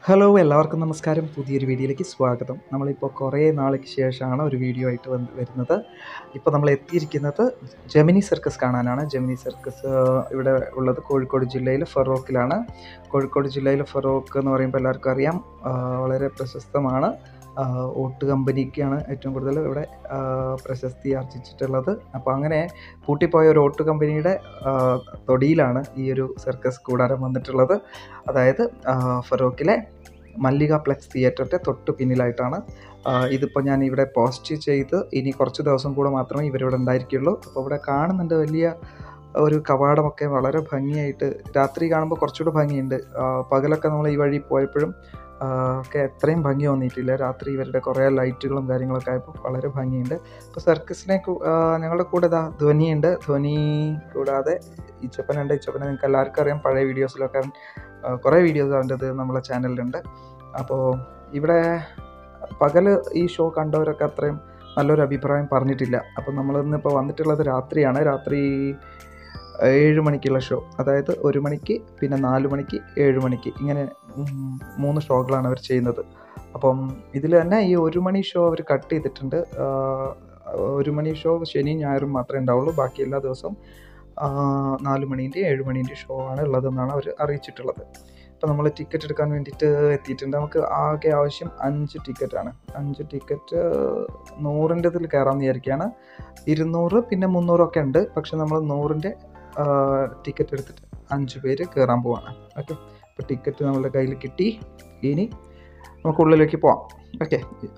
Hello എല്ലാവർക്കും നമസ്കാരം. പുതിയൊരു വീഡിയോയിലേക്ക് സ്വാഗതം. നമ്മളിപ്പോൾ കുറേ നാൾക്ക് ശേഷമാണ് ഒരു വീഡിയോ ആയിട്ട് വരുന്നത്. ഇപ്പോൾ നമ്മൾ എത്തിയിരിക്കുന്നത് ജെമിനി സർക്കസ് കാണാനാണ്. ജെമിനി സർക്കസ് ഇവിടെ ഉള്ളത് കോഴിക്കോട് ജില്ലയിൽ ഫറോക്കിലാണ്. കോഴിക്കോട് ജില്ലയിൽ ഫറോക്ക് എന്ന് പറയുമ്പോൾ എല്ലാവർക്കും അറിയാം, വളരെ പ്രശസ്തമാണ്. ഓട്ട് കമ്പനിക്കാണ് ഏറ്റവും കൂടുതൽ ഇവിടെ പ്രശസ്തി ആർജിച്ചിട്ടുള്ളത്. അപ്പോൾ അങ്ങനെ പൂട്ടിപ്പോയ ഒരു ഓട്ട് കമ്പനിയുടെ തൊടിയിലാണ് ഈ ഒരു സർക്കസ് കൂടാരം വന്നിട്ടുള്ളത്. അതായത് ഫറോക്കിലെ മല്ലിക പ്ലെക്സ് തിയേറ്ററിൻ്റെ തൊട്ട് പിന്നിലായിട്ടാണ്. ഇതിപ്പോൾ ഞാൻ ഇവിടെ പോസ്റ്റ് ചെയ്ത് ഇനി കുറച്ച് ദിവസം കൂടെ മാത്രമേ ഇവരിവിടെ ഉണ്ടായിരിക്കുള്ളൂ. അപ്പോൾ ഇവിടെ കാണുന്നുണ്ട് വലിയ ഒരു കവാടമൊക്കെ വളരെ ഭംഗിയായിട്ട്. രാത്രി കാണുമ്പോൾ കുറച്ചുകൂടെ ഭംഗിയുണ്ട്. പകലൊക്കെ നമ്മൾ ഈ വഴി പോയപ്പോഴും ഒക്കെ അത്രയും ഭംഗി തോന്നിയിട്ടില്ല. രാത്രി ഇവരുടെ കുറേ ലൈറ്റുകളും കാര്യങ്ങളൊക്കെ ആയപ്പോൾ വളരെ ഭംഗിയുണ്ട്. അപ്പോൾ സർക്കസിനെ ഞങ്ങളുടെ കൂടെ ധ്വനിയുണ്ട്. ധ്വനി കൂടാതെ ഇച്ചപ്പനുണ്ട്. ഇച്ചപ്പനെ നിങ്ങൾക്ക് എല്ലാവർക്കും അറിയാം, പഴയ വീഡിയോസിലൊക്കെ കുറേ വീഡിയോസ് അവൻ്റെത് നമ്മളെ ചാനലിലുണ്ട്. അപ്പോൾ ഇവിടെ പകൽ ഈ ഷോ കണ്ടവരൊക്കെ അത്രയും നല്ലൊരു അഭിപ്രായം പറഞ്ഞിട്ടില്ല. അപ്പോൾ നമ്മളിന്നിപ്പോൾ വന്നിട്ടുള്ളത് രാത്രിയാണ്. രാത്രി 7 മണിക്കുള്ള ഷോ, അതായത് 1 മണിക്ക്, പിന്നെ 4 മണിക്ക്, 7 മണിക്ക്, ഇങ്ങനെ 3 ഷോകളാണ് അവർ ചെയ്യുന്നത്. അപ്പം ഇതിൽ തന്നെ ഈ 1 മണി ഷോ അവർ കട്ട് ചെയ്തിട്ടുണ്ട്. 1 മണി ഷോ ശനിയും ഞായറും മാത്രമേ ഉണ്ടാവുള്ളൂ. ബാക്കി എല്ലാ ദിവസവും 4 മണീൻ്റെയും 7 മണീൻ്റെയും ഷോ ആണ് ഉള്ളതെന്നാണ് അവർ അറിയിച്ചിട്ടുള്ളത്. അപ്പോൾ നമ്മൾ ടിക്കറ്റ് എടുക്കാൻ വേണ്ടിയിട്ട് എത്തിയിട്ടുണ്ട്. നമുക്ക് ആകെ ആവശ്യം 5 ടിക്കറ്റാണ്. 5 ടിക്കറ്റ് 100ൻ്റെതിൽ കയറാമെന്ന് വിചാരിക്കുകയാണ്. 200 പിന്നെ 300 ഒക്കെ ഉണ്ട്. പക്ഷെ നമ്മൾ 100ൻ്റെ ടിക്കറ്റ് എടുത്തിട്ട് 5 പേര് കയറാൻ പോവാണ്. ഓക്കെ, അപ്പോൾ ടിക്കറ്റ് നമ്മളുടെ കയ്യിൽ കിട്ടി. ഇനി നമുക്ക് ഉള്ളിലേക്ക് പോവാം. ഓക്കെ,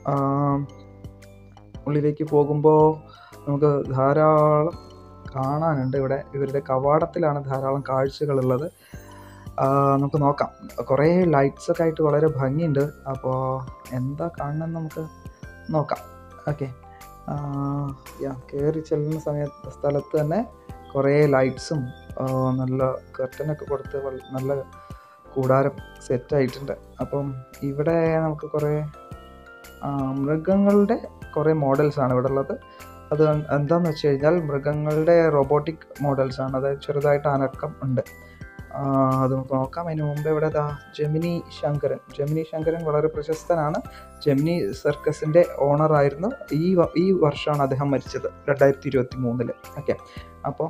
ഉള്ളിലേക്ക് പോകുമ്പോൾ നമുക്ക് ധാരാളം കാണാനുണ്ട്. ഇവിടെ ഇവരുടെ കവാടത്തിലാണ് ധാരാളം കാഴ്ചകളുള്ളത്. നമുക്ക് നോക്കാം. കുറേ ലൈറ്റ്സൊക്കെ ആയിട്ട് വളരെ ഭംഗിയുണ്ട്. അപ്പോൾ എന്താ കാണണമെന്ന് നമുക്ക് നോക്കാം. ഓക്കെ, കയറി ചെല്ലുന്ന സ്ഥലത്ത് തന്നെ കുറേ ലൈറ്റ്സും നല്ല കർട്ടനൊക്കെ കൊടുത്ത് നല്ല കൂടാരം സെറ്റായിട്ടുണ്ട്. അപ്പം ഇവിടെ നമുക്ക് കുറേ മൃഗങ്ങളുടെ കുറേ മോഡൽസാണ് ഇവിടെ ഉള്ളത്. അത് എന്താണെന്ന് വെച്ച് കഴിഞ്ഞാൽ മൃഗങ്ങളുടെ റോബോട്ടിക് മോഡൽസാണ്. അതായത് ചെറുതായിട്ട് അനക്കം ഉണ്ട്. അത് നമുക്ക് നോക്കാം. അതിന് മുമ്പ് ഇവിടെ ജെമിനി ശങ്കരൻ വളരെ പ്രശസ്തനാണ്. ജെമിനി സർക്കസിൻ്റെ ഓണറായിരുന്നു. ഈ വർഷമാണ് അദ്ദേഹം മരിച്ചത്, 2023. ഓക്കെ, അപ്പം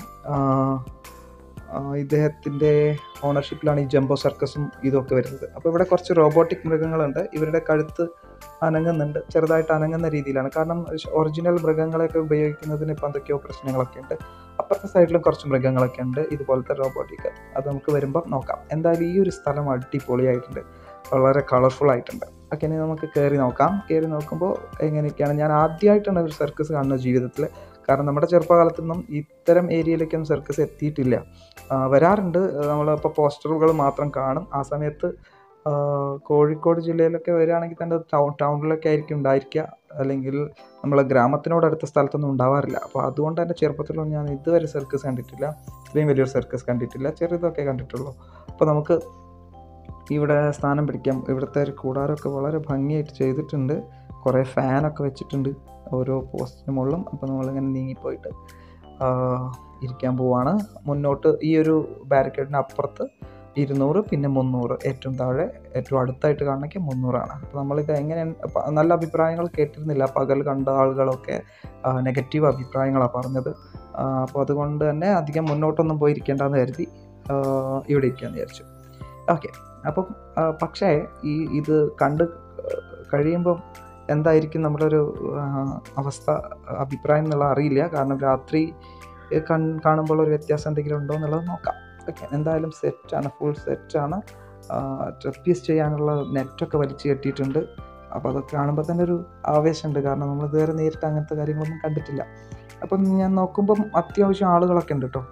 ഇദ്ദേഹത്തിൻ്റെ ഓണർഷിപ്പിലാണ് ഈ ജംബോ സർക്കസും ഇതൊക്കെ വരുന്നത്. അപ്പോൾ ഇവിടെ കുറച്ച് റോബോട്ടിക് മൃഗങ്ങളുണ്ട്. ഇവരുടെ കഴുത്ത് അനങ്ങുന്നുണ്ട്, ചെറുതായിട്ട് അനങ്ങുന്ന രീതിയിലാണ്. കാരണം ഒറിജിനൽ മൃഗങ്ങളെയൊക്കെ ഉപയോഗിക്കുന്നതിന് ഇപ്പോൾ എന്തൊക്കെയോ പ്രശ്നങ്ങളൊക്കെ ഉണ്ട്. അപ്പുറത്തെ സൈഡിലും കുറച്ച് മൃഗങ്ങളൊക്കെ ഉണ്ട് ഇതുപോലത്തെ റോബോട്ടിക്. അത് നമുക്ക് വരുമ്പം നോക്കാം. എന്തായാലും ഈ ഒരു സ്ഥലം അടിപൊളിയായിട്ടുണ്ട്, വളരെ കളർഫുൾ ആയിട്ടുണ്ട്. ഓക്കെ, ഇനി നമുക്ക് കയറി നോക്കാം. കയറി നോക്കുമ്പോൾ എങ്ങനെയൊക്കെയാണ്, ഞാൻ ആദ്യമായിട്ടാണ് ഒരു സർക്കസ് കാണുന്നത് ജീവിതത്തിൽ. കാരണം നമ്മുടെ ചെറുപ്പകാലത്തൊന്നും ഇത്തരം ഏരിയയിലേക്കൊന്നും സർക്കസ് എത്തിയിട്ടില്ല. വരാറുണ്ട്, നമ്മളിപ്പോൾ പോസ്റ്ററുകൾ മാത്രം കാണും. ആ സമയത്ത് കോഴിക്കോട് ജില്ലയിലൊക്കെ വരികയാണെങ്കിൽ തന്നെ ടൗണിലൊക്കെ ആയിരിക്കും ഉണ്ടായിരിക്കുക, അല്ലെങ്കിൽ നമ്മളെ ഗ്രാമത്തിനോടടുത്ത സ്ഥലത്തൊന്നും ഉണ്ടാവാറില്ല. അപ്പോൾ അതുകൊണ്ട് തന്നെ ചെറുപ്പത്തിലൊന്നും ഞാൻ ഇതുവരെ സർക്കസ് കണ്ടിട്ടില്ല. ഇത്രയും വലിയൊരു സർക്കസ് കണ്ടിട്ടില്ല, ചെറുതൊക്കെ കണ്ടിട്ടുള്ളൂ. അപ്പോൾ നമുക്ക് ഇവിടെ സ്ഥാനം പിടിക്കാം. ഇവിടുത്തെ ഒരു കൂടാരമൊക്കെ വളരെ ഭംഗിയായിട്ട് ചെയ്തിട്ടുണ്ട്. കുറേ ഫാനൊക്കെ വെച്ചിട്ടുണ്ട് ഓരോ പോസ്റ്റിന് മുകളിലും. അപ്പോൾ നമ്മളിങ്ങനെ നീങ്ങിപ്പോയിട്ട് ഇരിക്കാൻ പോവാണ്. മുന്നോട്ട് ഈ ഒരു ബാരിക്കേഡിന് അപ്പുറത്ത് 200 പിന്നെ 300, ഏറ്റവും താഴെ ഏറ്റവും അടുത്തായിട്ട് കാണണമെങ്കിൽ 300ആണ്. അപ്പോൾ നമ്മളിത് എങ്ങനെ, നല്ല അഭിപ്രായങ്ങൾ കേട്ടിരുന്നില്ല. പകൽ കണ്ട ആളുകളൊക്കെ നെഗറ്റീവ് അഭിപ്രായങ്ങളാണ് പറഞ്ഞത്. അപ്പോൾ അതുകൊണ്ട് തന്നെ അധികം മുന്നോട്ടൊന്നും പോയിരിക്കേണ്ടെന്ന് കരുതി ഇവിടെ ഇരിക്കാമെന്ന് വിചാരിച്ചു. ഓക്കെ, അപ്പം പക്ഷേ ഇത് കണ്ട് കഴിയുമ്പം എന്തായിരിക്കും നമ്മുടെ ഒരു അവസ്ഥ, അഭിപ്രായം എന്നുള്ള അറിയില്ല. കാരണം രാത്രി കാണുമ്പോൾ ഒരു വ്യത്യാസം എന്തെങ്കിലും ഉണ്ടോ എന്നുള്ളത് നോക്കാം. ഓക്കെ, എന്തായാലും സെറ്റാണ്, ഫുൾ സെറ്റാണ്. ട്രപ്പീസ് ചെയ്യാനുള്ള നെറ്റൊക്കെ വലിച്ചു കെട്ടിയിട്ടുണ്ട്. അപ്പോൾ അതൊക്കെ കാണുമ്പോൾ തന്നെ ഒരു ആവേശമുണ്ട്. കാരണം നമ്മൾ ഇതുവരെ നേരിട്ട് അങ്ങനത്തെ കാര്യങ്ങളൊന്നും കണ്ടിട്ടില്ല. അപ്പം ഞാൻ നോക്കുമ്പം അത്യാവശ്യം ആളുകളൊക്കെ ഉണ്ട് കേട്ടോ.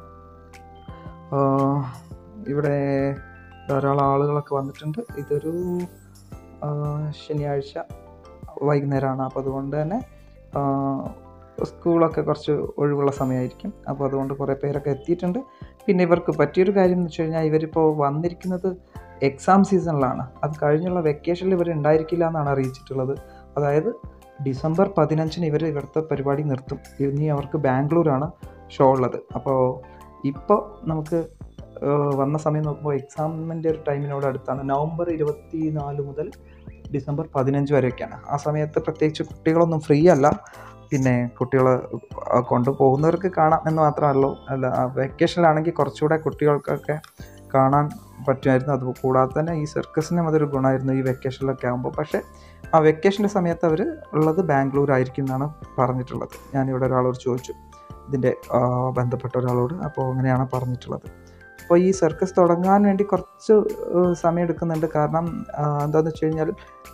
ഇവിടെ ധാരാളം ആളുകളൊക്കെ വന്നിട്ടുണ്ട്. ഇതൊരു ശനിയാഴ്ച വൈകുന്നേരമാണ്. അപ്പോൾ അതുകൊണ്ട് തന്നെ സ്കൂളൊക്കെ കുറച്ച് ഒഴിവുള്ള സമയമായിരിക്കും. അപ്പോൾ അതുകൊണ്ട് കുറേ പേരൊക്കെ എത്തിയിട്ടുണ്ട്. പിന്നെ ഇവർക്ക് പറ്റിയൊരു കാര്യം എന്ന് വെച്ച് കഴിഞ്ഞാൽ, ഇവരിപ്പോൾ വന്നിരിക്കുന്നത് എക്സാം സീസണിലാണ്. അത് കഴിഞ്ഞുള്ള വെക്കേഷനിൽ ഇവർ ഉണ്ടായിരിക്കില്ല എന്നാണ് അറിയിച്ചിട്ടുള്ളത്. അതായത് ഡിസംബർ 15 ഇവർ ഇവിടുത്തെ പരിപാടി നിർത്തും. ഇനി അവർക്ക് ബാംഗ്ലൂരാണ് ഷോ ഉള്ളത്. അപ്പോൾ ഇപ്പോൾ നമുക്ക് വന്ന സമയം നോക്കുമ്പോൾ എക്സാമിൻ്റെ ഒരു ടൈമിനോട് അടുത്താണ്. നവംബർ 24 മുതൽ ഡിസംബർ 15 വരെയൊക്കെയാണ്. ആ സമയത്ത് പ്രത്യേകിച്ച് കുട്ടികളൊന്നും ഫ്രീ അല്ല. പിന്നെ കുട്ടികൾ കൊണ്ടുപോകുന്നവർക്ക് കാണാം എന്ന് മാത്രമല്ലോ, അല്ല വെക്കേഷനിലാണെങ്കിൽ കുറച്ചുകൂടെ കുട്ടികൾക്കൊക്കെ കാണാൻ പറ്റുമായിരുന്നു. അത് കൂടാതെ തന്നെ ഈ സർക്കസിനും അതൊരു ഗുണമായിരുന്നു ഈ വെക്കേഷനിലൊക്കെ ആകുമ്പോൾ. പക്ഷേ ആ വെക്കേഷൻ്റെ സമയത്ത് അവർ ഉള്ളത് ബാംഗ്ലൂരായിരിക്കും എന്നാണ് പറഞ്ഞിട്ടുള്ളത്. ഞാനിവിടെ ഒരാളോട് ചോദിച്ചു, ഇതിൻ്റെ ബന്ധപ്പെട്ട ഒരാളോട്. അപ്പോൾ അങ്ങനെയാണ് പറഞ്ഞിട്ടുള്ളത്. അപ്പോൾ ഈ സർക്കസ് തുടങ്ങാൻ വേണ്ടി കുറച്ച് സമയം എടുക്കുന്നുണ്ട്. കാരണം എന്താണെന്ന് വെച്ച് കഴിഞ്ഞാൽ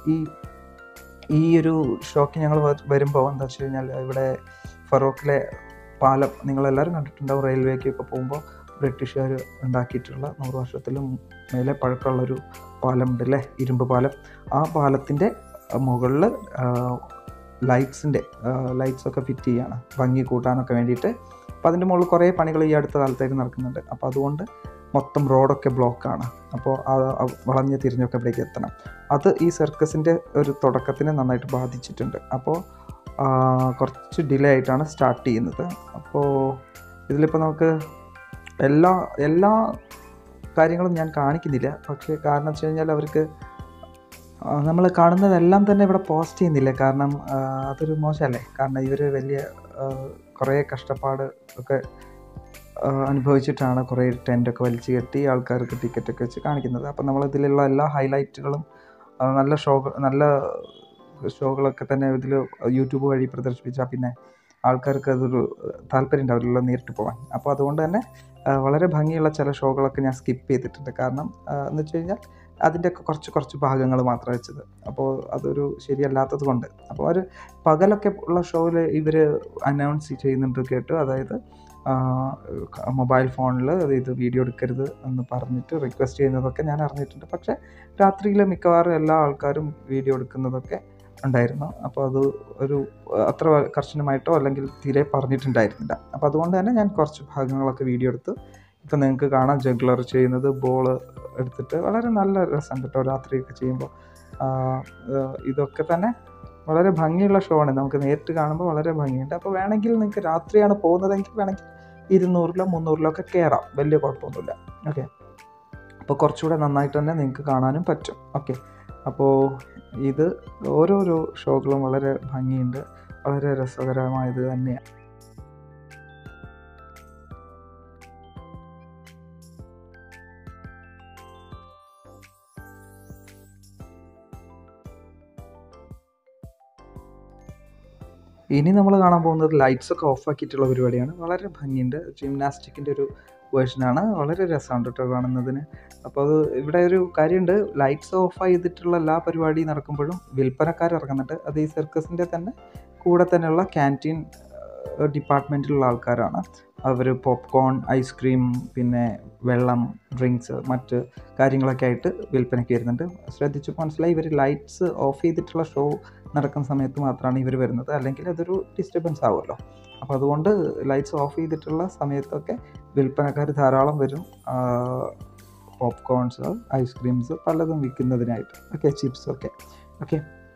ഈ ഒരു ഷോക്ക് ഞങ്ങൾ വരുമ്പോൾ എന്താ വെച്ച് കഴിഞ്ഞാൽ, ഇവിടെ ഫറോക്കിലെ പാലം നിങ്ങളെല്ലാവരും കണ്ടിട്ടുണ്ടാവും. റെയിൽവേക്കൊക്കെ പോകുമ്പോൾ ബ്രിട്ടീഷുകാർ ഉണ്ടാക്കിയിട്ടുള്ള 100 വർഷത്തിലും മേലെ പഴക്കമുള്ളൊരു പാലം ഉണ്ടല്ലേ, ഇരുമ്പ് പാലം. ആ പാലത്തിൻ്റെ മുകളിൽ ലൈറ്റ്സൊക്കെ ഫിറ്റ് ചെയ്യുകയാണ്, ഭംഗി കൂട്ടാനൊക്കെ വേണ്ടിയിട്ട്. അപ്പോൾ അതിൻ്റെ മുകളിൽ കുറേ പണികൾ ഈ അടുത്ത കാലത്തായിട്ട് നടക്കുന്നുണ്ട്. അപ്പോൾ അതുകൊണ്ട് മൊത്തം റോഡൊക്കെ ബ്ലോക്കാണ്. അപ്പോൾ വളഞ്ഞ് തിരിഞ്ഞൊക്കെ ഇവിടേക്ക് എത്തണം. അത് ഈ സർക്കസിൻ്റെ ഒരു തുടക്കത്തിനെ നന്നായിട്ട് ബാധിച്ചിട്ടുണ്ട്. അപ്പോൾ കുറച്ച് ഡിലേ ആയിട്ടാണ് സ്റ്റാർട്ട് ചെയ്യുന്നത്. അപ്പോൾ ഇതിലിപ്പോൾ നമുക്ക് എല്ലാ കാര്യങ്ങളും ഞാൻ കാണിക്കുന്നില്ല. പക്ഷേ കാരണം വെച്ച് കഴിഞ്ഞാൽ അവർക്ക് നമ്മൾ കാണുന്നതെല്ലാം തന്നെ ഇവിടെ പോസ്റ്റ് ചെയ്യുന്നില്ല. കാരണം അതൊരു മോശമല്ലേ. കാരണം ഇവർ വലിയ കുറേ കഷ്ടപ്പാട് ഒക്കെ അനുഭവിച്ചിട്ടാണ് കുറേ ടെൻറ്റൊക്കെ വലിച്ചു കെട്ടി ആൾക്കാർക്ക് ടിക്കറ്റൊക്കെ വെച്ച് കാണിക്കുന്നത്. അപ്പം നമ്മളിതിലുള്ള എല്ലാ ഹൈലൈറ്റുകളും നല്ല ഷോകളൊക്കെ തന്നെ ഇതിൽ യൂട്യൂബ് വഴി പ്രദർശിപ്പിച്ചാൽ പിന്നെ ആൾക്കാർക്ക് അതൊരു താല്പര്യം ഉണ്ടാവില്ലല്ലോ നേരിട്ട് പോകാൻ. അപ്പോൾ അതുകൊണ്ട് തന്നെ വളരെ ഭംഗിയുള്ള ചില ഷോകളൊക്കെ ഞാൻ സ്കിപ്പ് ചെയ്തിട്ടുണ്ട്. കാരണം എന്ന് വെച്ച് കഴിഞ്ഞാൽ അതിൻ്റെയൊക്കെ കുറച്ച് ഭാഗങ്ങൾ മാത്രം വെച്ചത്. അപ്പോൾ അതൊരു ശരിയല്ലാത്തത് കൊണ്ട്. അപ്പോൾ ഒരു പകലൊക്കെ ഉള്ള ഷോയിൽ ഇവർ അനൗൺസ് ചെയ്യുന്നുണ്ട് കേട്ടു. അതായത് മൊബൈൽ ഫോണിൽ ഇത് വീഡിയോ എടുക്കരുത് എന്ന് പറഞ്ഞിട്ട് റിക്വസ്റ്റ് ചെയ്യുന്നതൊക്കെ ഞാൻ അറിഞ്ഞിട്ടുണ്ട്. പക്ഷേ രാത്രിയിൽ മിക്കവാറും എല്ലാ ആൾക്കാരും വീഡിയോ എടുക്കുന്നതൊക്കെ ഉണ്ടായിരുന്നു. അപ്പോൾ അത് ഒരു അത്ര കർശനമായിട്ടോ അല്ലെങ്കിൽ തീരെ പറഞ്ഞിട്ടുണ്ടായിരുന്നില്ല. അപ്പോൾ അതുകൊണ്ട് തന്നെ ഞാൻ കുറച്ച് ഭാഗങ്ങളൊക്കെ വീഡിയോ എടുത്ത് ഇപ്പം നിങ്ങൾക്ക് കാണാം. ജഗ്ലർ ചെയ്യുന്നത് ബോൾ എടുത്തിട്ട് വളരെ നല്ല രസമുണ്ട് കേട്ടോ രാത്രിയൊക്കെ ചെയ്യുമ്പോൾ. ഇതൊക്കെ തന്നെ വളരെ ഭംഗിയുള്ള ഷോ ആണ്. നമുക്ക് നേരിട്ട് കാണുമ്പോൾ വളരെ ഭംഗിയുണ്ട്. അപ്പോൾ വേണമെങ്കിൽ നിങ്ങൾക്ക് രാത്രിയാണ് പോകുന്നതെങ്കിൽ വേണമെങ്കിൽ 200-ലോ 300-ലോ ഒക്കെ കയറാം, വലിയ കുഴപ്പമൊന്നുമില്ല. ഓക്കെ, അപ്പോൾ കുറച്ചുകൂടെ നന്നായിട്ട് തന്നെ നിങ്ങൾക്ക് കാണാനും പറ്റും. ഓക്കെ, അപ്പോൾ ഇത് ഓരോരോ ഷോകളും വളരെ ഭംഗിയുണ്ട്, വളരെ രസകരമായത് തന്നെയാണ്. ഇനി നമ്മൾ കാണാൻ പോകുന്നത് ലൈറ്റ്സൊക്കെ ഓഫാക്കിയിട്ടുള്ള പരിപാടിയാണ്. വളരെ ഭംഗിയുണ്ട്. ജിംനാസ്റ്റിക്കിൻ്റെ ഒരു വേർഷനാണ്. വളരെ രസമുണ്ട് കേട്ടോ കാണുന്നതിന്. അപ്പോൾ അത് ഇവിടെ ഒരു കാര്യമുണ്ട്, ലൈറ്റ്സ് ഓഫ് ചെയ്തിട്ടുള്ള എല്ലാ പരിപാടി നടക്കുമ്പോഴും വിൽപ്പനക്കാർ ഇറങ്ങുന്നുണ്ട്. അത് ഈ സർക്കസിൻ്റെ തന്നെ കൂടെ തന്നെയുള്ള ക്യാൻറ്റീൻ ഡിപ്പാർട്ട്മെൻറ്റിലുള്ള ആൾക്കാരാണ്. അവർ പോപ്കോൺ, ഐസ്ക്രീം, പിന്നെ വെള്ളം, ഡ്രിങ്ക്സ്, മറ്റ് കാര്യങ്ങളൊക്കെ ആയിട്ട് വിൽപ്പനയ്ക്ക് വരുന്നുണ്ട്. ശ്രദ്ധിച്ച് മനസ്സിലായി, ഇവർ ലൈറ്റ്സ് ഓഫ് ചെയ്തിട്ടുള്ള ഷോ നടക്കുന്ന സമയത്ത് മാത്രമാണ് ഇവർ വരുന്നത്. അല്ലെങ്കിൽ അതൊരു ഡിസ്റ്റർബൻസ് ആവുമല്ലോ. അപ്പോൾ അതുകൊണ്ട് ലൈറ്റ്സ് ഓഫ് ചെയ്തിട്ടുള്ള സമയത്തൊക്കെ വിൽപ്പനക്കാർ ധാരാളം വരും. പോപ്കോൺസ്, ഐസ്ക്രീംസ് പലതും വിൽക്കുന്നതിനായിട്ട്. ഓക്കെ, ചിപ്സൊക്കെ. ഓക്കെ,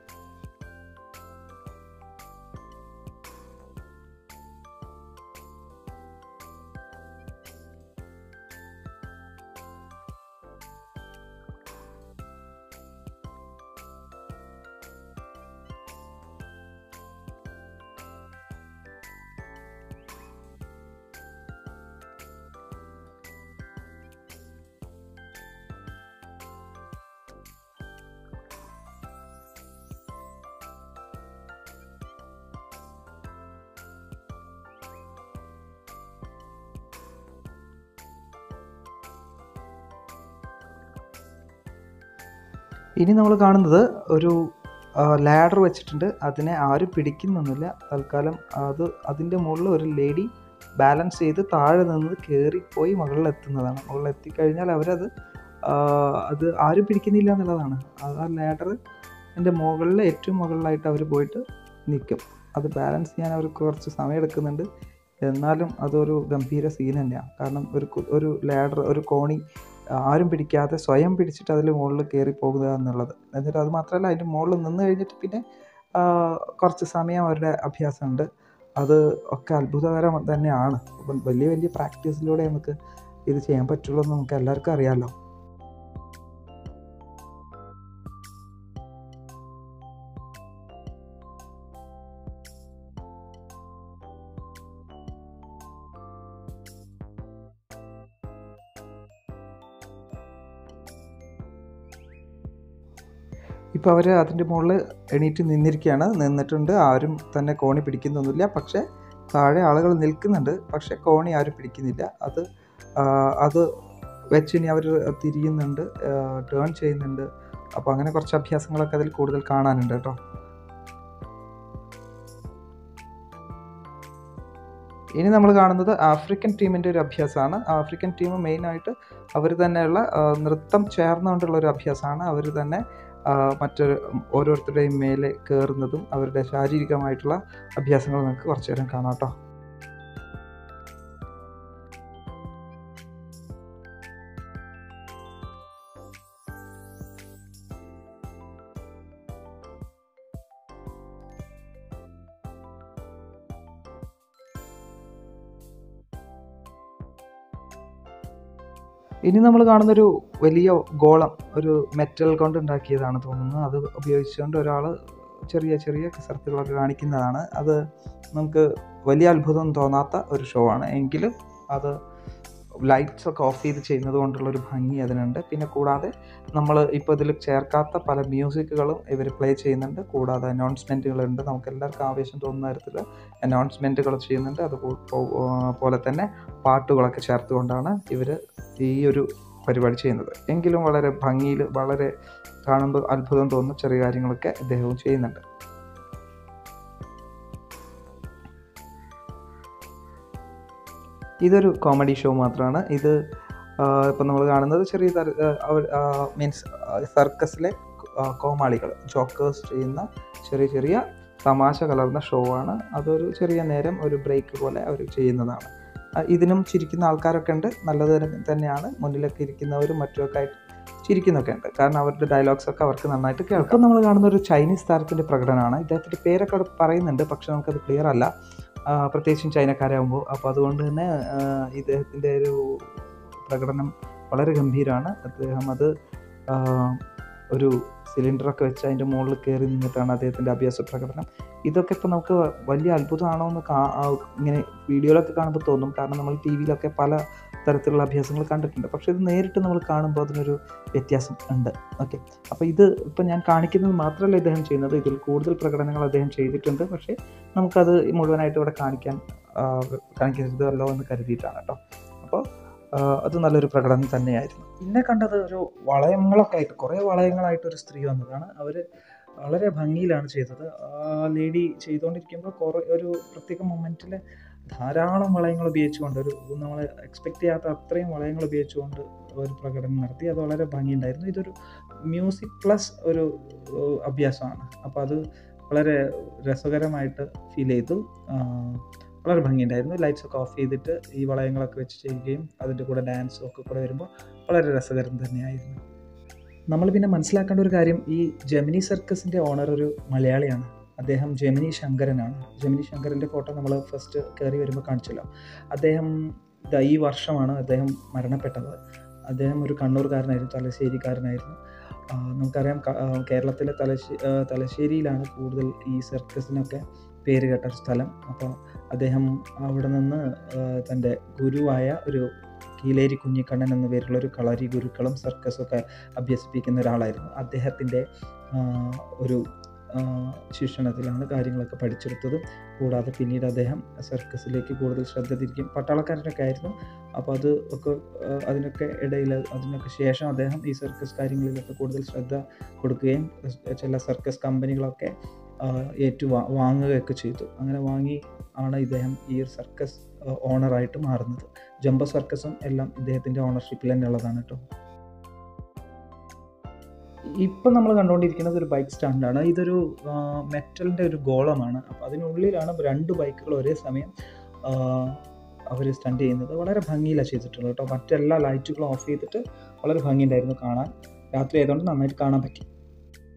ഇനി നമ്മൾ കാണുന്നത് ഒരു ലാഡർ വെച്ചിട്ടുണ്ട്. അതിനെ ആരും പിടിക്കുന്നൊന്നുമില്ല തൽക്കാലം. അതിൻ്റെ മുകളിൽ ഒരു ലേഡി ബാലൻസ് ചെയ്ത് താഴെ നിന്ന് കയറിപ്പോയി മുകളിലെത്തുന്നതാണ്. മുകളിലെത്തിക്കഴിഞ്ഞാൽ അത് ആരും പിടിക്കുന്നില്ല എന്നുള്ളതാണ്. ആ ലാഡർ എൻ്റെ മുകളിൽ ഏറ്റവും മുകളിലായിട്ട് അവർ പോയിട്ട് നിൽക്കും. അത് ബാലൻസ് ചെയ്യാൻ അവർക്ക് കുറച്ച് സമയം എടുക്കുന്നുണ്ട്. എന്നാലും അതൊരു ഗംഭീര സീൻ തന്നെയാണ്. കാരണം ഒരു ലാഡർ, ഒരു കോണി ആരും പിടിക്കാതെ സ്വയം പിടിച്ചിട്ട് അതിൽ മുകളിൽ കയറി പോകുക എന്നുള്ളത്. എന്നിട്ട് അത് മാത്രമല്ല, അതിൻ്റെ മുകളിൽ നിന്ന് കഴിഞ്ഞിട്ട് പിന്നെ കുറച്ച് സമയം അവരുടെ അഭ്യാസമുണ്ട്. അത് ഒക്കെ അത്ഭുതകരം തന്നെയാണ്. അപ്പം വലിയ പ്രാക്ടീസിലൂടെ നമുക്ക് ഇത് ചെയ്യാൻ പറ്റുള്ളൂ എന്ന് നമുക്ക് എല്ലാവർക്കും അറിയാമല്ലോ. ഇപ്പോൾ അവർ അതിൻ്റെ മുകളിൽ എണീറ്റ് നിന്നിട്ടുണ്ട്. ആരും തന്നെ കോണി പിടിക്കുന്നൊന്നുമില്ല. പക്ഷേ താഴെ ആളുകൾ നിൽക്കുന്നുണ്ട്, പക്ഷേ കോണി ആരും പിടിക്കുന്നില്ല. അത് വെച്ച് ഇനി അവർ തിരിയുന്നുണ്ട്, ടേൺ ചെയ്യുന്നുണ്ട്. അപ്പോൾ അങ്ങനെ കുറച്ച് അഭ്യാസങ്ങളൊക്കെ അതിൽ കൂടുതൽ കാണാനുണ്ട് കേട്ടോ. ഇനി നമ്മൾ കാണുന്നത് ആഫ്രിക്കൻ ടീമിൻ്റെ ഒരു അഭ്യാസമാണ്. ആഫ്രിക്കൻ ടീം മെയിനായിട്ട് അവർ തന്നെയുള്ള നൃത്തം ചേർന്നുകൊണ്ടുള്ള ഒരു അഭ്യാസമാണ്. അവർ തന്നെ ഓരോരുത്തരുടെയും മേലെ കയറുന്നതും അവരുടെ ശാരീരികമായിട്ടുള്ള അഭ്യാസങ്ങൾ നമുക്ക് കുറച്ചു നേരം കാണാം കേട്ടോ. ഇനി നമ്മൾ കാണുന്നൊരു വലിയ ഗോളം, ഒരു മെറ്റൽ കൊണ്ട് ഉണ്ടാക്കിയതാണ് തോന്നുന്നു. അത് ഉപയോഗിച്ചുകൊണ്ട് ഒരാൾ ചെറിയ ചെറിയ കസർത്തുകളൊക്കെ കാണിക്കുന്നതാണ്. അത് നമുക്ക് വലിയ അത്ഭുതം തോന്നാത്ത ഒരു ഷോ ആണ്. എങ്കിലും അത് ലൈറ്റ്സ് ഒക്കെ ഓഫ് ചെയ്ത് ചെയ്യുന്നത് കൊണ്ടുള്ളൊരു ഭംഗി അതിനുണ്ട്. പിന്നെ കൂടാതെ നമ്മൾ ഇപ്പോൾ ഇതിൽ ചേർക്കാത്ത പല മ്യൂസിക്കുകളും ഇവർ പ്ലേ ചെയ്യുന്നുണ്ട്. കൂടാതെ അനൗൺസ്മെൻറ്റുകളുണ്ട്. നമുക്ക് എല്ലാവർക്കും ആവേശം തോന്നുന്ന തരത്തിൽ അനൗൺസ്മെൻറ്റുകൾ ചെയ്യുന്നുണ്ട്. അതുപോലെ തന്നെ പാട്ടുകളൊക്കെ ചേർത്തുകൊണ്ടാണ് ഇവർ ഈ ഒരു പരിപാടി ചെയ്യുന്നത്. എങ്കിലും വളരെ ഭംഗിയിൽ, വളരെ കാണുമ്പോൾ അത്ഭുതം തോന്നുന്ന ചെറിയ കാര്യങ്ങളൊക്കെ അദ്ദേഹവും ചെയ്യുന്നുണ്ട്. ഇതൊരു കോമഡി ഷോ മാത്രമാണ്. ഇത് ഇപ്പം നമ്മൾ കാണുന്നത് ചെറിയ മീൻസ് സർക്കസിലെ കോമാളികൾ, ജോക്കേഴ്സ് ചെയ്യുന്ന ചെറിയ ചെറിയ തമാശ കലർന്ന ഷോ ആണ്. അതൊരു ചെറിയ നേരം ഒരു ബ്രേക്ക് പോലെ അവർ ചെയ്യുന്നതാണ്. ഇതിനും ചിരിക്കുന്ന ആൾക്കാരൊക്കെ ഉണ്ട്. നല്ലത് തന്നെയാണ്. മുന്നിലൊക്കെ ഇരിക്കുന്നവരും മറ്റുമൊക്കെ ആയിട്ട് ചിരിക്കുന്നൊക്കെ ഉണ്ട്. കാരണം അവരുടെ ഡയലോഗ്സൊക്കെ അവർക്ക് നന്നായിട്ട് കേൾക്കാം. ഇപ്പം നമ്മൾ കാണുന്ന ഒരു ചൈനീസ് താരത്തിൻ്റെ പ്രകടനമാണ്. ഇദ്ദേഹത്തിൻ്റെ പേരൊക്കെ അവിടെ പറയുന്നുണ്ട്, പക്ഷെ നമുക്കത് ക്ലിയർ അല്ല, പ്രത്യേകിച്ചും ചൈനക്കാരാകുമ്പോൾ. അപ്പോൾ അതുകൊണ്ട് തന്നെ ഇദ്ദേഹത്തിൻ്റെ ഒരു പ്രകടനം വളരെ ഗംഭീരമാണ്. അദ്ദേഹം അത് ഒരു സിലിണ്ടറൊക്കെ വെച്ച് അതിൻ്റെ മുകളിൽ കയറി നിന്നിട്ടാണ് അദ്ദേഹത്തിൻ്റെ അഭ്യാസ പ്രകടനം. ഇതൊക്കെ ഇപ്പോൾ നമുക്ക് വലിയ അത്ഭുതമാണോ എന്ന് ഇങ്ങനെ വീഡിയോയിലൊക്കെ കാണുമ്പോൾ തോന്നും. കാരണം നമ്മൾ ടി വിയിലൊക്കെ പല തരത്തിലുള്ള അഭ്യാസങ്ങൾ കണ്ടിട്ടുണ്ട്. പക്ഷേ ഇത് നേരിട്ട് നമ്മൾ കാണുമ്പോൾ അതിനൊരു വ്യത്യാസം ഉണ്ട്. ഓക്കെ, അപ്പോൾ ഇത് ഇപ്പം ഞാൻ കാണിക്കുന്നത് മാത്രമല്ല ഇദ്ദേഹം ചെയ്യുന്നത്, ഇതിൽ കൂടുതൽ പ്രകടനങ്ങൾ അദ്ദേഹം ചെയ്തിട്ടുണ്ട്. പക്ഷേ നമുക്കത് മുഴുവനായിട്ട് ഇവിടെ കാണിക്കരുതല്ലോ എന്ന് കരുതിയിട്ടാണ് കേട്ടോ. അപ്പോൾ അത് നല്ലൊരു പ്രകടനം തന്നെയായിരുന്നു. പിന്നെ കണ്ടത് ഒരു വളയങ്ങളൊക്കെ ആയിട്ട്, കുറേ വളയങ്ങളായിട്ട് ഒരു സ്ത്രീ വന്നതാണ്. അവർ വളരെ ഭംഗിയിലാണ് ചെയ്തത്. ആ ലേഡി ചെയ്തുകൊണ്ടിരിക്കുമ്പോൾ ഒരു പ്രത്യേക മൊമെൻറ്റിൽ ധാരാളം വളയങ്ങൾ ഉപയോഗിച്ചുകൊണ്ട്, നമ്മൾ എക്സ്പെക്റ്റ് ചെയ്യാത്ത അത്രയും വളയങ്ങൾ ഉപയോഗിച്ചുകൊണ്ട് ഒരു പ്രകടനം നടത്തി. അത് വളരെ ഭംഗിയുണ്ടായിരുന്നു. ഇതൊരു മ്യൂസിക് പ്ലസ് ഒരു അഭ്യാസമാണ്. അപ്പോൾ അത് വളരെ രസകരമായിട്ട് ഫീൽ ചെയ്തു. വളരെ ഭംഗിയുണ്ടായിരുന്നു. ലൈറ്റ്സൊക്കെ ഓഫ് ചെയ്തിട്ട് ഈ വളയങ്ങളൊക്കെ വെച്ച് ചെയ്യുകയും അതിൻ്റെ കൂടെ ഡാൻസും ഒക്കെ കൂടെ വരുമ്പോൾ വളരെ രസകരം തന്നെയായിരുന്നു. നമ്മൾ പിന്നെ മനസ്സിലാക്കേണ്ട ഒരു കാര്യം, ഈ ജെമിനി സർക്കസിൻ്റെ ഓണർ ഒരു മലയാളിയാണ്. അദ്ദേഹം ജെമിനി ശങ്കരനാണ്. ജെമിനി ശങ്കരൻ്റെ ഫോട്ടോ നമ്മൾ ഫസ്റ്റ് കയറി വരുമ്പോൾ കാണിച്ചല്ലോ. അദ്ദേഹം ഈ വർഷമാണ് അദ്ദേഹം മരണപ്പെട്ടത്. അദ്ദേഹം ഒരു കണ്ണൂർക്കാരനായിരുന്നു, തലശ്ശേരിക്കാരനായിരുന്നു. നമുക്കറിയാം കേരളത്തിലെ തലശ്ശേരിയിലാണ് കൂടുതൽ ഈ സർക്കസിനൊക്കെ പേര് കേട്ട ഒരു സ്ഥലം. അപ്പോൾ അദ്ദേഹം അവിടെ നിന്ന് തൻ്റെ ഗുരുവായ ഒരു കീലേരി കുഞ്ഞിക്കണ്ണൻ എന്ന പേരുള്ള ഒരു കളരി ഗുരുക്കളും സർക്കസൊക്കെ അഭ്യസിപ്പിക്കുന്ന ഒരാളായിരുന്നു. അദ്ദേഹത്തിൻ്റെ ഒരു ശിക്ഷണത്തിലാണ് കാര്യങ്ങളൊക്കെ പഠിച്ചെടുത്തതും. കൂടാതെ പിന്നീട് അദ്ദേഹം സർക്കസിലേക്ക് കൂടുതൽ ശ്രദ്ധ തിരിക്കും. പട്ടാളക്കാരനൊക്കെ ആയിരുന്നു. അപ്പോൾ അതിനൊക്കെ ശേഷം അദ്ദേഹം ഈ സർക്കസ് കാര്യങ്ങളിലൊക്കെ കൂടുതൽ ശ്രദ്ധ കൊടുക്കുകയും ചില സർക്കസ് കമ്പനികളൊക്കെ വാങ്ങുകയൊക്കെ ചെയ്തു. അങ്ങനെ വാങ്ങി ആണ് ഇദ്ദേഹം ഈ സർക്കസ് ഓണറായിട്ട് മാറുന്നത്. ജംബോ സർക്കസും എല്ലാം ഇദ്ദേഹത്തിൻ്റെ ഓണർഷിപ്പിൽ തന്നെ ഉള്ളതാണ് കേട്ടോ. ഇപ്പം നമ്മൾ കണ്ടുകൊണ്ടിരിക്കുന്നത് ഒരു ബൈക്ക് സ്റ്റാൻഡാണ്. ഇതൊരു മെറ്റലിൻ്റെ ഒരു ഗോളമാണ്. അപ്പോൾ അതിനുള്ളിലാണ് 2 ബൈക്കുകൾ ഒരേ സമയം അവർ സ്റ്റണ്ട് ചെയ്യുന്നത്. വളരെ ഭംഗിയിലാണ് ചെയ്തിട്ടുള്ളത് കേട്ടോ. മറ്റെല്ലാ ലൈറ്റുകളും ഓഫ് ചെയ്തിട്ട് വളരെ ഭംഗിയുണ്ടായിരുന്നു കാണാൻ. രാത്രി ആയതുകൊണ്ട് നന്നായിട്ട് കാണാൻ പറ്റി.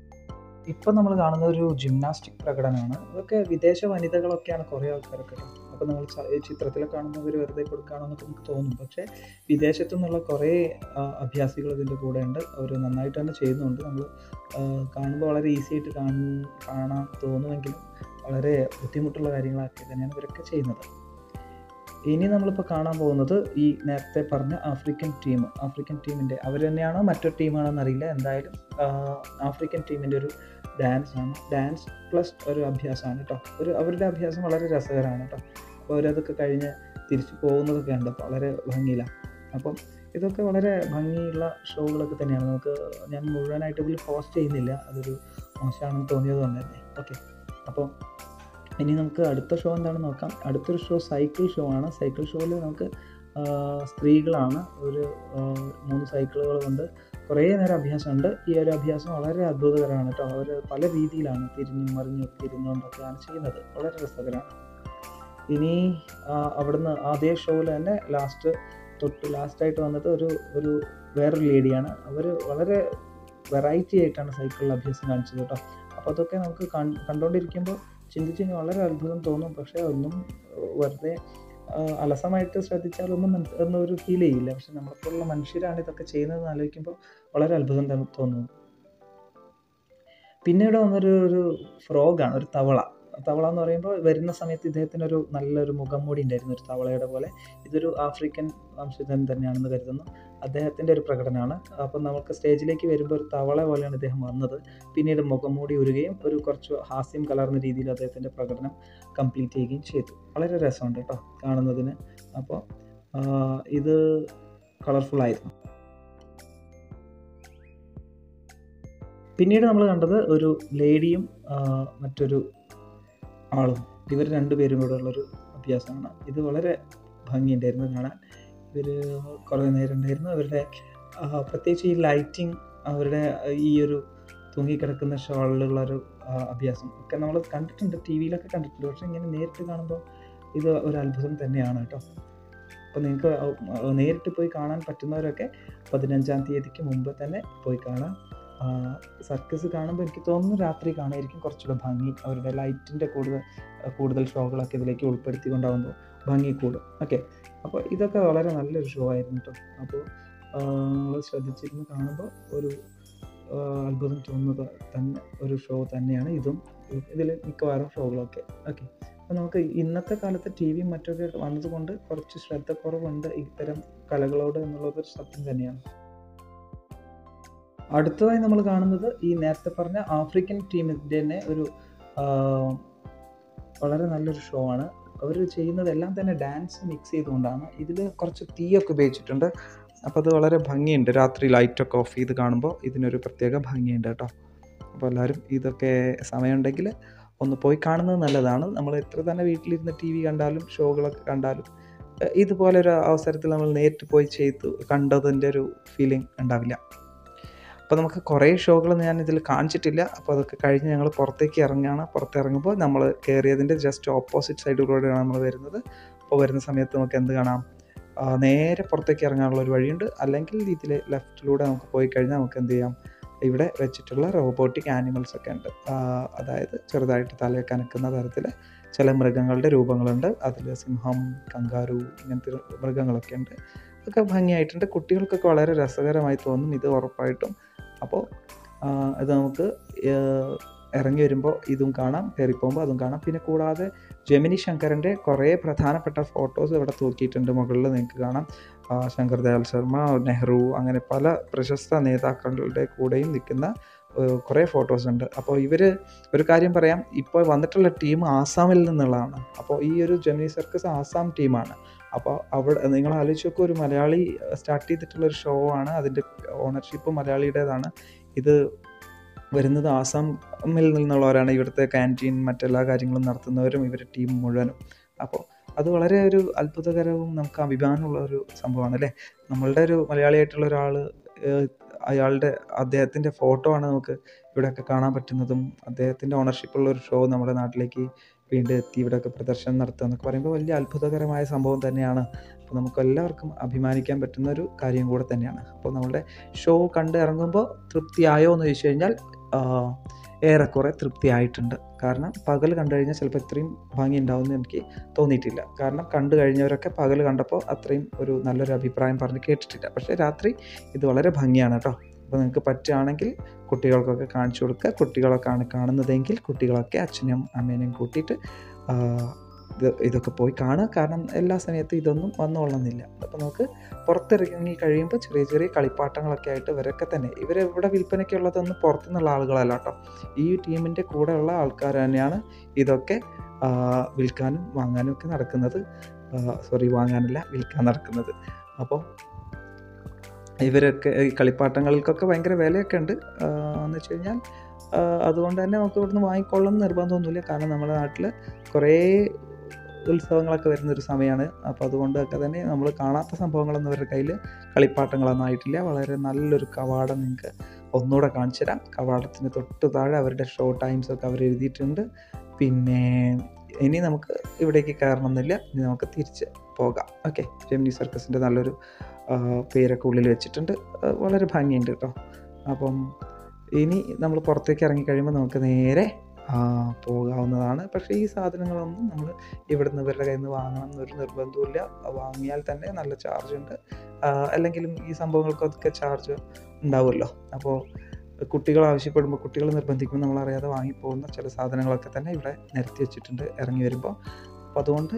ഇപ്പം നമ്മൾ കാണുന്ന ഒരു ജിംനാസ്റ്റിക് പ്രകടനമാണ്. ഇതൊക്കെ വിദേശ വനിതകളൊക്കെയാണ് കുറേ ആൾക്കാരൊക്കെ. അപ്പോൾ നമ്മൾ ചിത്രത്തിലൊക്കെ കാണുമ്പോൾ ഇവർ വെറുതെ കൊടുക്കുകയാണോ എന്നൊക്കെ നമുക്ക് തോന്നും. പക്ഷേ വിദേശത്തു നിന്നുള്ള കുറേ അഭ്യാസികൾ ഇതിൻ്റെ കൂടെ ഉണ്ട്. അവർ നന്നായിട്ട് തന്നെ ചെയ്യുന്നുണ്ട്. നമ്മൾ കാണുമ്പോൾ വളരെ ഈസി ആയിട്ട് കാണാൻ തോന്നുമെങ്കിലും വളരെ ബുദ്ധിമുട്ടുള്ള കാര്യങ്ങളൊക്കെ തന്നെയാണ് ഇവരൊക്കെ ചെയ്യുന്നത്. ഇനി നമ്മളിപ്പോൾ കാണാൻ പോകുന്നത് ഈ നേരത്തെ പറഞ്ഞ ആഫ്രിക്കൻ ടീമിൻ്റെ അവർ തന്നെയാണോ മറ്റൊരു ടീമാണോന്ന് അറിയില്ല. എന്തായാലും ആഫ്രിക്കൻ ടീമിൻ്റെ ഒരു ഡാൻസ് പ്ലസ് ഒരു അഭ്യാസമാണ് കേട്ടോ. അവരുടെ അഭ്യാസം വളരെ രസകരമാണ് കേട്ടോ. അപ്പോൾ അവരതൊക്കെ കഴിഞ്ഞ് തിരിച്ചു പോകുന്നതൊക്കെ ഉണ്ട് വളരെ ഭംഗിയിലാണ്. അപ്പം ഇതൊക്കെ വളരെ ഭംഗിയുള്ള ഷോകളൊക്കെ തന്നെയാണ്. ഞാൻ മുഴുവനായിട്ട് ഇതിൽ പോസ്റ്റ് ചെയ്യുന്നില്ല, അതൊരു മോശമാണെന്ന് തോന്നിയത് കൊണ്ട് തന്നെ. ഓക്കെ, അപ്പം ഇനി നമുക്ക് അടുത്ത ഷോ എന്താണെന്ന് നോക്കാം. അടുത്തൊരു ഷോ സൈക്കിൾ ഷോ ആണ്. സൈക്കിൾ ഷോയിൽ നമുക്ക് സ്ത്രീകളാണ്. ഒരു 3 സൈക്കിളുകൾ കൊണ്ട് കുറേ നേരം അഭ്യാസമുണ്ട്. ഈ ഒരു അഭ്യാസം വളരെ അത്ഭുതകരമാണ് കേട്ടോ. അവർ പല രീതിയിലാണ് തിരിഞ്ഞും മറിഞ്ഞൊക്കെ ഇരുന്നുകൊണ്ടൊക്കെയാണ് ചെയ്യുന്നത്. വളരെ രസകരമാണ്. ഇനി അവിടുന്ന് അതേ ഷോയിൽ തന്നെ ലാസ്റ്റായിട്ട് വന്നിട്ട് ഒരു വേറൊരു ലേഡിയാണ്. അവർ വളരെ വെറൈറ്റി ആയിട്ടാണ് സൈക്കിളിൽ അഭ്യാസം കാണിച്ചത് കേട്ടോ. അപ്പോൾ അതൊക്കെ നമുക്ക് കണ്ടുകൊണ്ടിരിക്കുമ്പോൾ ചിന്തിച്ച് വളരെ അത്ഭുതം തോന്നും. പക്ഷേ ഒന്നും വെറുതെ അലസമായിട്ട് ശ്രദ്ധിച്ചാലൊന്നും എന്നൊരു ഫീൽ ചെയ്യില്ല. പക്ഷെ നമ്മളെപ്പോലുള്ള മനുഷ്യരാണ് ഇതൊക്കെ ചെയ്യുന്നതെന്ന് ആലോചിക്കുമ്പോൾ വളരെ അത്ഭുതം തോന്നുന്നു. പിന്നീട് വന്നൊരു ഫ്രോഗാണ്, ഒരു തവള എന്ന് പറയുമ്പോൾ വരുന്ന സമയത്ത് ഇദ്ദേഹത്തിന് നല്ലൊരു മുഖംമൂടി ഉണ്ടായിരുന്നു, ഒരു തവളയുടെ പോലെ. ഇതൊരു ആഫ്രിക്കൻ വംശജൻ തന്നെയാണെന്ന് കരുതുന്നു. അദ്ദേഹത്തിൻ്റെ ഒരു പ്രകടനമാണ്. അപ്പം നമുക്ക് സ്റ്റേജിലേക്ക് വരുമ്പോൾ ഒരു തവള പോലെയാണ് ഇദ്ദേഹം വന്നത്. പിന്നീട് മുഖംമൂടി ഉരുകയും കുറച്ച് ഹാസ്യം കലർന്ന രീതിയിൽ അദ്ദേഹത്തിൻ്റെ പ്രകടനം കംപ്ലീറ്റ് ചെയ്യുകയും ചെയ്തു. വളരെ രസമുണ്ട് കേട്ടോ കാണുന്നതിന്. അപ്പോൾ ഇത് കളർഫുള്ളായിരുന്നു. പിന്നീട് നമ്മൾ കണ്ടത് ഒരു ലേഡിയും മറ്റൊരു ആളും, ഇവർ 2 പേരും കൂടെ ഉള്ളൊരു അഭ്യാസമാണ്. ഇത് വളരെ ഭംഗിയുണ്ടായിരുന്നു കാണാൻ. ഇവർ കുറേ നേരം ഉണ്ടായിരുന്നു. അവരുടെ പ്രത്യേകിച്ച് ഈ ലൈറ്റിങ്, അവരുടെ ഈ ഒരു തൂങ്ങിക്കിടക്കുന്ന ഷോളിലുള്ളൊരു അഭ്യാസം ഒക്കെ നമ്മൾ കണ്ടിട്ടുണ്ട്, ടി വിയിലൊക്കെ കണ്ടിട്ടുണ്ട്. പക്ഷേ ഇങ്ങനെ നേരിട്ട് കാണുമ്പോൾ ഇത് ഒരു അത്ഭുതം തന്നെയാണ് കേട്ടോ. അപ്പോൾ നിങ്ങൾക്ക് നേരിട്ട് പോയി കാണാൻ പറ്റുന്നവരൊക്കെ 15-ാം തീയതിക്ക് മുമ്പ് തന്നെ പോയി കാണാം. സർക്കസ് കാണുമ്പോൾ എനിക്ക് തോന്നുന്നു രാത്രി കാണുമായിരിക്കും കുറച്ചുകൂടെ ഭംഗി. അവരുടെ ലൈറ്റിൻ്റെ കൂടുതൽ ഷോകളൊക്കെ ഇതിലേക്ക് ഉൾപ്പെടുത്തിക്കൊണ്ടാകുമ്പോൾ ഭംഗി കൂടും. ഓക്കെ, അപ്പോൾ ഇതൊക്കെ വളരെ നല്ലൊരു ഷോ ആയിരുന്നു കേട്ടോ. അപ്പോൾ നമ്മൾ ശ്രദ്ധിച്ചിരുന്ന് കാണുമ്പോൾ ഒരു അത്ഭുതം തോന്നുന്നത് തന്നെ ഒരു ഷോ തന്നെയാണ് ഇതിൽ മിക്കവാറും ഷോകളൊക്കെ. ഓക്കെ, അപ്പോൾ നമുക്ക് ഇന്നത്തെ കാലത്ത് ടി വിയും മറ്റൊക്കെ വന്നതുകൊണ്ട് കുറച്ച് ശ്രദ്ധക്കുറവുണ്ട് ഇത്തരം കലകളോട് എന്നുള്ളതൊരു സത്യം തന്നെയാണ്. അടുത്തതായി നമ്മൾ കാണുന്നത് ഈ നേരത്തെ പറഞ്ഞ ആഫ്രിക്കൻ ടീമിൻ്റെ തന്നെ ഒരു വളരെ നല്ലൊരു ഷോ ആണ്. അവർ ചെയ്യുന്നതെല്ലാം തന്നെ ഡാൻസ് മിക്സ് ചെയ്തുകൊണ്ടാണ്. ഇതിൽ കുറച്ച് തീയൊക്കെ ഉപയോഗിച്ചിട്ടുണ്ട്. അപ്പോൾ അത് വളരെ ഭംഗിയുണ്ട്. രാത്രി ലൈറ്റൊക്കെ ഓഫ് ചെയ്ത് കാണുമ്പോൾ ഇതിനൊരു പ്രത്യേക ഭംഗിയുണ്ട് കേട്ടോ. അപ്പോൾ എല്ലാവരും ഇതൊക്കെ സമയമുണ്ടെങ്കിൽ ഒന്ന് പോയി കാണുന്നത് നല്ലതാണ്. നമ്മൾ എത്ര തന്നെ വീട്ടിലിരുന്ന് ടി വി കണ്ടാലും ഷോകളൊക്കെ കണ്ടാലും ഇതുപോലൊരു അവസരത്തിൽ നമ്മൾ നേരിട്ട് പോയി കണ്ടതിൻ്റെ ഒരു ഫീലിംഗ് ഉണ്ടാവില്ല. അപ്പോൾ നമുക്ക് കുറേ ഷോകൾ ഞാൻ ഇതിൽ കാണിച്ചിട്ടില്ല. അപ്പോൾ അതൊക്കെ കഴിഞ്ഞ് ഞങ്ങൾ പുറത്തിറങ്ങുമ്പോൾ നമ്മൾ കയറിയതിൻ്റെ ജസ്റ്റ് ഓപ്പോസിറ്റ് സൈഡിലൂടെയാണ് നമ്മൾ വരുന്നത്. അപ്പോൾ വരുന്ന സമയത്ത് നമുക്ക് എന്ത് കാണാം, നേരെ പുറത്തേക്ക് ഇറങ്ങാനുള്ള ഒരു വഴിയുണ്ട്. അല്ലെങ്കിൽ ഇതിൽ ലെഫ്റ്റിലൂടെ നമുക്ക് പോയി കഴിഞ്ഞാൽ നമുക്ക് എന്ത് ചെയ്യാം, ഇവിടെ വെച്ചിട്ടുള്ള റോബോട്ടിക് ആനിമൽസ് ഒക്കെ ഉണ്ട്. അതായത് ചെറുതായിട്ട് തലയൊക്കെ അനക്കുന്ന തരത്തിൽ ചില മൃഗങ്ങളുടെ രൂപങ്ങളുണ്ട്. അതിൽ സിംഹം, കങ്കാരു ഇങ്ങനത്തെ മൃഗങ്ങളൊക്കെ ഉണ്ട്. അതൊക്കെ ഭംഗിയായിട്ടുണ്ട്. കുട്ടികൾക്കൊക്കെ വളരെ രസകരമായി തോന്നും ഇത് ഉറപ്പായിട്ടും. അപ്പോൾ ഇത് നമുക്ക് ഇറങ്ങി വരുമ്പോൾ ഇതും കാണാം, കയറിപ്പോകുമ്പോൾ അതും കാണാം. പിന്നെ കൂടാതെ ജെമിനി ശങ്കറിൻ്റെ കുറേ പ്രധാനപ്പെട്ട ഫോട്ടോസ് ഇവിടെ തൂക്കിയിട്ടുണ്ട്. മുകളിൽ നിങ്ങൾക്ക് കാണാം ശങ്കർ ദയാൽ ശർമ്മ, നെഹ്റു, അങ്ങനെ പല പ്രശസ്ത നേതാക്കളുടെ കൂടെയും നിൽക്കുന്ന കുറേ ഫോട്ടോസ് ഉണ്ട്. അപ്പോൾ ഒരു കാര്യം പറയാം, ഇപ്പോൾ വന്നിട്ടുള്ള ടീം ആസാമിൽ നിന്നുള്ളതാണ്. അപ്പോൾ ഈ ഒരു ജെമിനി സർക്കസ് ആസാം ടീമാണ്. അപ്പോൾ അവിടെ നിങ്ങൾ ആലോചിച്ച് നോക്കുക, ഒരു മലയാളി സ്റ്റാർട്ട് ചെയ്തിട്ടുള്ളൊരു ഷോ ആണ്. അതിൻ്റെ ഓണർഷിപ്പ് മലയാളിയുടേതാണ്. ഇത് വരുന്നത് ആസാമിൽ നിന്നുള്ളവരാണ്. ഇവിടുത്തെ ക്യാൻറ്റീൻ മറ്റെല്ലാ കാര്യങ്ങളും നടത്തുന്നവരും ഇവരുടെ ടീം മുഴുവനും. അപ്പോൾ അത് വളരെ ഒരു അത്ഭുതകരവും നമുക്ക് അഭിമാനമുള്ള ഒരു സംഭവമാണ് അല്ലേ. നമ്മളുടെ ഒരു മലയാളിയായിട്ടുള്ള ഒരാൾ, അദ്ദേഹത്തിൻ്റെ ഫോട്ടോ ആണ് നമുക്ക് ഇവിടെയൊക്കെ കാണാൻ പറ്റുന്നതും. അദ്ദേഹത്തിൻ്റെ ഓണർഷിപ്പുള്ള ഒരു ഷോ നമ്മുടെ നാട്ടിലേക്ക് വീണ്ടും എത്തി ഇവിടെയൊക്കെ പ്രദർശനം നടത്തുക എന്നൊക്കെ പറയുമ്പോൾ വലിയ അത്ഭുതകരമായ സംഭവം തന്നെയാണ്. അപ്പോൾ നമുക്കെല്ലാവർക്കും അഭിമാനിക്കാൻ പറ്റുന്ന ഒരു കാര്യം കൂടെ തന്നെയാണ്. അപ്പോൾ നമ്മളുടെ ഷോ കണ്ട് ഇറങ്ങുമ്പോൾ തൃപ്തിയായോ എന്ന് ചോദിച്ചു കഴിഞ്ഞാൽ ഏറെക്കുറെ തൃപ്തിയായിട്ടുണ്ട്. കാരണം പകൽ കണ്ടു കഴിഞ്ഞാൽ ചിലപ്പോൾ ഇത്രയും ഭംഗി ഉണ്ടാവുമെന്ന് എനിക്ക് തോന്നിയിട്ടില്ല. കാരണം കണ്ടു കഴിഞ്ഞവരൊക്കെ പകൽ കണ്ടപ്പോൾ അത്രയും ഒരു നല്ലൊരു അഭിപ്രായം പറഞ്ഞ് കേട്ടിട്ടില്ല. പക്ഷേ രാത്രി ഇത് വളരെ ഭംഗിയാണ് കേട്ടോ. അപ്പോൾ നിങ്ങൾക്ക് പറ്റുകയാണെങ്കിൽ കുട്ടികൾക്കൊക്കെ കാണിച്ചു കൊടുക്കുക. കുട്ടികളൊക്കെയാണ് കാണുന്നതെങ്കിൽ കുട്ടികളൊക്കെ അച്ഛനെയും അമ്മേനെയും കൂട്ടിയിട്ട് ഇതൊക്കെ പോയി കാണുക. കാരണം എല്ലാ സമയത്തും ഇതൊന്നും വന്നുകൊള്ളുന്നില്ല. അപ്പോൾ നമുക്ക് പുറത്തിറങ്ങി കഴിയുമ്പോൾ ചെറിയ ചെറിയ കളിപ്പാട്ടങ്ങളൊക്കെ ആയിട്ട് ഇവരൊക്കെ തന്നെ ഇവിടെ വിൽപ്പനയ്ക്കുള്ളതൊന്നും പുറത്തുനിന്നുള്ള ആളുകളല്ല കേട്ടോ. ഈ ടീമിൻ്റെ കൂടെയുള്ള ആൾക്കാർ തന്നെയാണ് ഇതൊക്കെ വിൽക്കാനും വാങ്ങാനും ഒക്കെ നടക്കുന്നത്. വാങ്ങാനല്ല, വിൽക്കാൻ നടക്കുന്നത്. അപ്പോൾ ഇവരൊക്കെ ഈ കളിപ്പാട്ടങ്ങൾക്കൊക്കെ ഭയങ്കര വിലയൊക്കെ ഉണ്ട് എന്ന് വെച്ച് കഴിഞ്ഞാൽ. അതുകൊണ്ട് തന്നെ നമുക്ക് ഇവിടുന്ന് വാങ്ങിക്കൊള്ളണമെന്ന് നിർബന്ധമൊന്നുമില്ല. കാരണം നമ്മുടെ നാട്ടിൽ കുറേ ഉത്സവങ്ങളൊക്കെ വരുന്നൊരു സമയമാണ്. അപ്പോൾ അതുകൊണ്ടൊക്കെ തന്നെ നമ്മൾ കാണാത്ത സംഭവങ്ങളൊന്നും അവരുടെ കയ്യിൽ കളിപ്പാട്ടങ്ങളൊന്നും ആയിട്ടില്ല. വളരെ നല്ലൊരു കവാടം നിങ്ങൾക്ക് ഒന്നുകൂടെ കാണിച്ചു തരാം. കവാടത്തിന് തൊട്ട് താഴെ അവരുടെ ഷോ ടൈംസൊക്കെ അവർ എഴുതിയിട്ടുണ്ട്. പിന്നെ ഇനി നമുക്ക് ഇവിടേക്ക് കയറണമെന്നില്ല, ഇനി നമുക്ക് തിരിച്ച് പോകാം. ഓക്കെ, ജെമിനി സർക്കസിൻ്റെ നല്ലൊരു പേരൊക്കെ ഉള്ളിൽ വെച്ചിട്ടുണ്ട്. വളരെ ഭംഗിയുണ്ട് കേട്ടോ. അപ്പം ഇനി നമ്മൾ പുറത്തേക്ക് ഇറങ്ങിക്കഴിയുമ്പോൾ നമുക്ക് നേരെ പോകാവുന്നതാണ്. പക്ഷേ ഈ സാധനങ്ങളൊന്നും നമ്മൾ ഇവിടുന്ന് ഇവരുടെ കയ്യിൽ നിന്ന് വാങ്ങണം എന്നൊരു നിർബന്ധമില്ല. വാങ്ങിയാൽ തന്നെ നല്ല ചാർജ് ഉണ്ട്. അല്ലെങ്കിലും ഈ സംഭവങ്ങൾക്കൊക്കെ ചാർജ് ഉണ്ടാവുമല്ലോ. അപ്പോൾ കുട്ടികൾ ആവശ്യപ്പെടുമ്പോൾ, കുട്ടികൾ നിർബന്ധിക്കുമ്പോൾ നമ്മളറിയാതെ വാങ്ങിപ്പോകുന്ന ചില സാധനങ്ങളൊക്കെ തന്നെ ഇവിടെ നിരത്തി വെച്ചിട്ടുണ്ട് ഇറങ്ങി വരുമ്പോൾ. അപ്പോൾ അതുകൊണ്ട്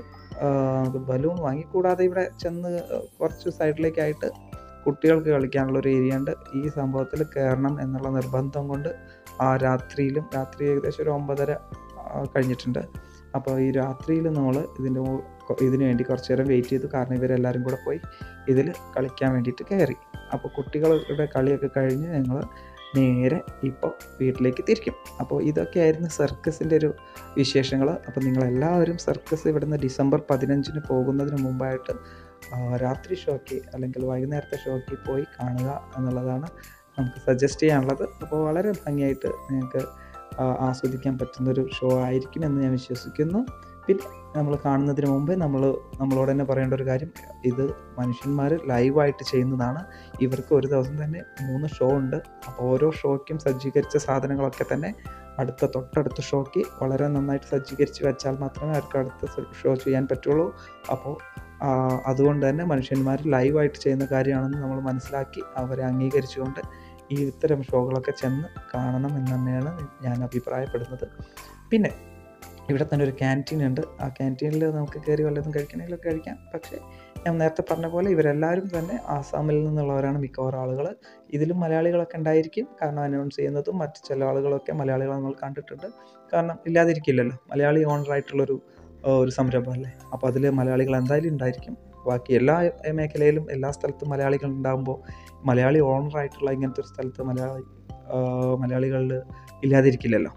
ബലൂൺ വാങ്ങിക്കൂടാതെ ഇവിടെ ചെന്ന് കുറച്ച് സൈഡിലേക്കായിട്ട് കുട്ടികൾക്ക് കളിക്കാനുള്ളൊരു ഏരിയ ഉണ്ട്. ഈ സംഭവത്തിൽ കയറണം എന്നുള്ള നിർബന്ധം കൊണ്ട് രാത്രി ഏകദേശം ഒരു 9:30 കഴിഞ്ഞിട്ടുണ്ട്. അപ്പോൾ ഈ രാത്രിയിൽ നമ്മൾ ഇതിന് വേണ്ടി കുറച്ച് നേരം വെയിറ്റ് ചെയ്തു. കാരണം ഇവരെല്ലാവരും കൂടെ പോയി ഇതിൽ കളിക്കാൻ വേണ്ടിയിട്ട് കയറി. അപ്പോൾ കുട്ടികളുടെ കളിയൊക്കെ കഴിഞ്ഞ് ഞങ്ങൾ നേരെ ഇപ്പോൾ വീട്ടിലേക്ക് തിരിക്കും. അപ്പോൾ ഇതൊക്കെയായിരുന്നു സർക്കസിൻ്റെ ഒരു വിശേഷങ്ങൾ. അപ്പോൾ നിങ്ങളെല്ലാവരും സർക്കസ് ഇവിടുന്ന് ഡിസംബർ 15 പോകുന്നതിന് മുമ്പായിട്ട് രാത്രി ഷോയ്ക്ക് അല്ലെങ്കിൽ വൈകുന്നേരത്തെ ഷോയ്ക്ക് പോയി കാണുക എന്നുള്ളതാണ് നമുക്ക് സജസ്റ്റ് ചെയ്യാനുള്ളത്. അപ്പോൾ വളരെ ഭംഗിയായിട്ട് നിങ്ങൾക്ക് ആസ്വദിക്കാൻ പറ്റുന്നൊരു ഷോ ആയിരിക്കും എന്ന് ഞാൻ വിശ്വസിക്കുന്നു. പിന്നെ നമ്മൾ കാണുന്നതിന് മുമ്പേ നമ്മളോട് തന്നെ പറയേണ്ട ഒരു കാര്യം, ഇത് മനുഷ്യന്മാർ ലൈവായിട്ട് ചെയ്യുന്നതാണ്. ഇവർക്ക് ഒരു ദിവസം തന്നെ 3 ഷോ ഉണ്ട്. അപ്പോൾ ഓരോ ഷോയ്ക്കും സജ്ജീകരിച്ച സാധനങ്ങളൊക്കെ തന്നെ തൊട്ടടുത്ത ഷോയ്ക്ക് വളരെ നന്നായിട്ട് സജ്ജീകരിച്ച് വെച്ചാൽ മാത്രമേ അവർക്ക് അടുത്ത ഷോ ചെയ്യാൻ പറ്റുള്ളൂ. അപ്പോൾ അതുകൊണ്ട് തന്നെ മനുഷ്യന്മാർ ലൈവായിട്ട് ചെയ്യുന്ന കാര്യമാണെന്ന് നമ്മൾ മനസ്സിലാക്കി അവരെ അംഗീകരിച്ചുകൊണ്ട് ഈ ഇത്തരം ഷോകളൊക്കെ ചെന്ന് കാണണം എന്ന് തന്നെയാണ് ഞാൻ അഭിപ്രായപ്പെടുന്നത്. പിന്നെ ഇവിടെ തന്നെ ഒരു ക്യാൻറ്റീൻ ഉണ്ട്. ആ ക്യാൻറ്റീനിൽ നമുക്ക് കയറി വല്ലതും കഴിക്കണമെങ്കിലൊക്കെ കഴിക്കാം. പക്ഷേ ഞാൻ നേരത്തെ പറഞ്ഞ പോലെ ഇവരെല്ലാവരും തന്നെ ആസാമിൽ നിന്നുള്ളവരാണ് മിക്കവാറും ആളുകൾ. ഇതിലും മലയാളികളൊക്കെ ഉണ്ടായിരിക്കും. കാരണം അനൗൺസ് ചെയ്യുന്നതും മറ്റ് ചില ആളുകളൊക്കെ മലയാളികളെ നമ്മൾ കണ്ടിട്ടുണ്ട്. കാരണം ഇല്ലാതിരിക്കില്ലല്ലോ, മലയാളി ഓണറായിട്ടുള്ളൊരു സംരംഭമല്ലേ. അപ്പോൾ അതിൽ മലയാളികൾ എന്തായാലും ഉണ്ടായിരിക്കും. ബാക്കി എല്ലാ മേഖലയിലും എല്ലാ സ്ഥലത്തും മലയാളികൾ ഉണ്ടാകുമ്പോൾ മലയാളി ഓണറായിട്ടുള്ള ഇങ്ങനത്തെ ഒരു സ്ഥലത്ത് മലയാളികളിൽ ഇല്ലാതിരിക്കില്ലല്ലോ.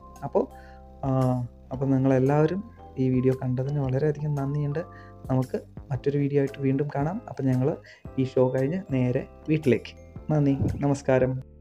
അപ്പോൾ നിങ്ങളെല്ലാവരും ഈ വീഡിയോ കണ്ടതിന് വളരെയധികം നന്ദിയുണ്ട്. നമുക്ക് മറ്റൊരു വീഡിയോ ആയിട്ട് വീണ്ടും കാണാം. അപ്പോൾ ഞങ്ങൾ ഈ ഷോ കഴിഞ്ഞ് നേരെ വീട്ടിലേക്ക്. നന്ദി, നമസ്കാരം.